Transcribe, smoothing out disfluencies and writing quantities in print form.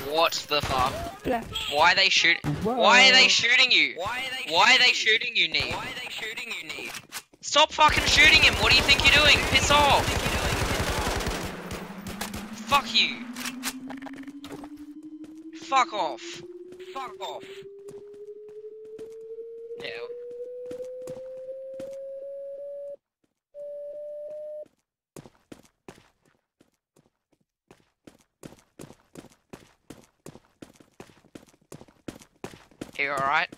What the fuck? Flash. Why are they shooting? Why are they shooting you? Why are they shooting you, Neve? Stop fucking shooting him! What do you think you're doing? Piss off! Fuck you! Fuck off! Fuck off! Yeah. You alright?